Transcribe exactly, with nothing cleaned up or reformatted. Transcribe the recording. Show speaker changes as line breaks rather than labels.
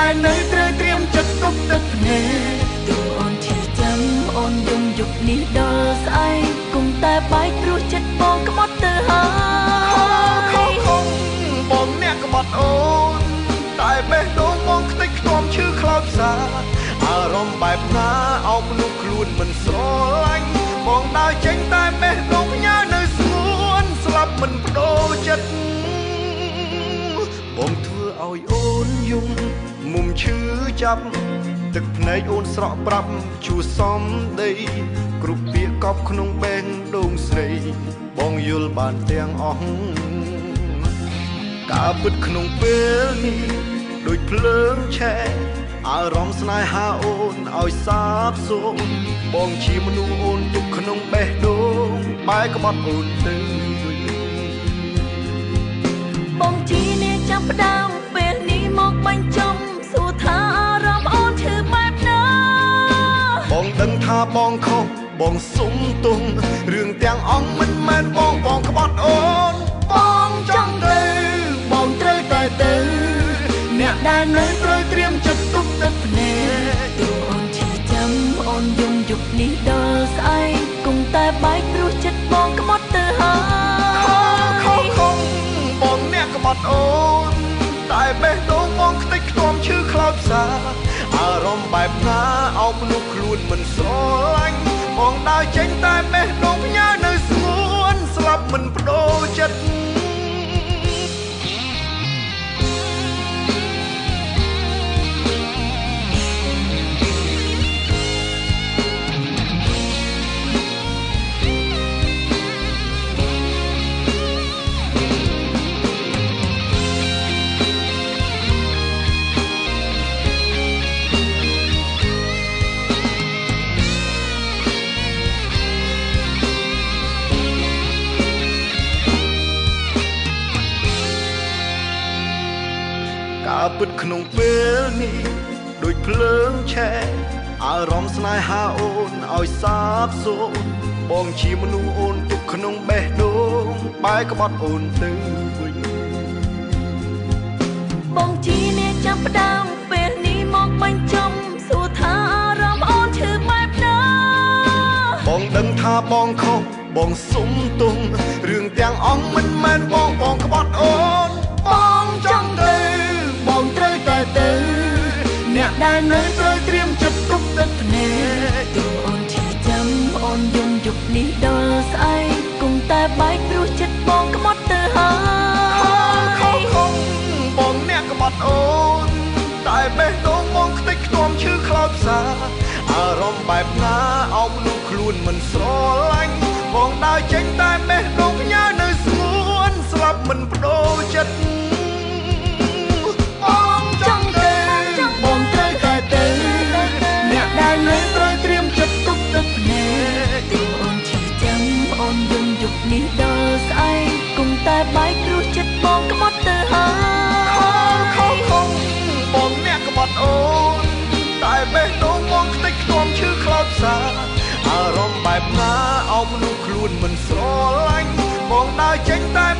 ដែលនៅត្រូវត្រៀមចិត្តទុកទឹកភ្នែកទូអូនឈឺចាំអូនយំយប់នេះដល់ស្អែកគុំតែបែកព្រោះចិត្តបងក្បត់ទៅហើយខំខំបងអ្នកក្បត់អូនតែបេះដូងបងខ្ទេចខ្ទាំឈឺខ្លោចផ្សាអារម្មណ៍បែបណាអោបលុកខ្លួនមិនស្រឡាញ់បងដើរចេញតែបេះដូងផ្ញើនៅស្ងួនស្លាប់មិនបដូរចិត្តបងធ្វើឲ្យអូនយំមុំឈឺចាប់ទឹកភ្នែកអូនស្រក់ប្រាប់ជួសំដីគ្រប់ពាក្យកប់ក្នុងបេះដូងស្រីបងយល់បានទាំងអស់ការពិតក្នុងពេលនេះដូចភ្លើងឆេះអារម្មណ៍ស្នេហាអូនឲ្យសាបសូន្យបងជាមនុស្សអូនទុកក្នុងបេះដូងបែកក្បត់អូនទៅបងជាអ្នកចាប់ផ្ដើមពេលនេះមកបញ្ចំសួរថាអារម្មណ៍អូនឈឺបែបណាបងដឹងថាបងខុសបងសុំទោសរឿងទាំងអស់មិនមែនបងបងក្បត់អូនបងចង់ទៅបងត្រូវតែទៅអ្នកដែលនៅត្រូវត្រៀមចិត្តទុកទឹកភ្នែកទូអូនឈឺចាំអូនយំយប់នេះដល់ស្អែកគុំតែបែកព្រោះចិត្តបងក្បត់ទៅហើយខំខំបងអ្នកក្បត់អូនតែបេះដូងបងខ្ទេចខ្ទាំឈឺខ្លោចផ្សាអារម្មណ៍បែបណាអោបលុកខ្លួនមិនស្រឡាញ់បងដើរចេញតែបេះដូងផ្ញើនៅស្ងួនស្លាប់មិនបដូរចិត្តការពិតក្នុងពេលនេះដូចភ្លើងឆេះអារម្មណ៍ស្នេហាអូនឲ្យសាបសូន្យបងជាមនុស្សអូនទុកក្នុងបេះដូងបែកក្បត់អូនទៅវិញបងជាអ្នកចាប់ផ្ដើមពេលនេះមកបញ្ចំសួរថាអារម្មណ៍អូនឈឺបែបណាបងដឹងថាបងខុសបងសុំទោសរឿងទាំងអស់មិនមែនបងបងក្បត់អូនបងចង់ទៅបងត្រូវតែទៅអ្នកដែលនៅត្រូវត្រៀមចិត្តទុកទឹកភ្នែកទូអូនឈឺចាំអូនយំយប់នេះដល់ស្អែកគុំតែបែកព្រោះចិត្តបងក្បត់ទៅហើយខំខំបងអ្នកក្បត់អូនតែបេះដូងបងខ្ទេចខ្ទាំឈឺខ្លោចផ្សាអារម្មណ៍បែបណាអោបលុកខ្លួនមិនស្រឡាញ់បងដើរចេញតែបេះដូងផ្ញើនៅស្ងួនស្លាប់មិនបដូរចិត្តបងចង់ទៅបងត្រូវតែទៅអ្នកដែលនៅត្រូវត្រៀមចិត្តទុកទឹកភ្នែកទូអូនឈឺចាំអូនយំយប់នេះដល់ស្អែកគុំតែបែកព្រោះចិត្តបងក្បត់ទៅហើយខំខំបងអ្នកក្បត់អូនតែបេះដូងបងខ្ទេចខ្ទាំឈឺខ្លោចផ្សាអារម្មណ៍បែបណាអោបលុកខ្លួនមិនស្រឡាញ់បងដើរចេញតែ